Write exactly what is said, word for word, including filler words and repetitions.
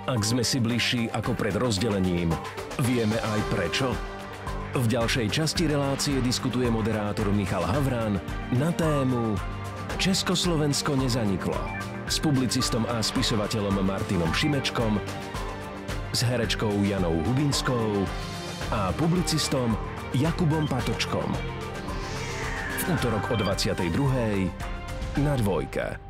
Ak sme si bližší ako pred rozdelením, vieme aj prečo? V ďalšej časti relácie diskutuje moderátor Michal Havrán na tému Československo nezaniklo s publicistom a spisovateľom Martinom Šimečkom, s herečkou Janou Hubinskou a publicistom Jakubom Patočkom. V útorok o dvadsiatej druhej na Dvojke.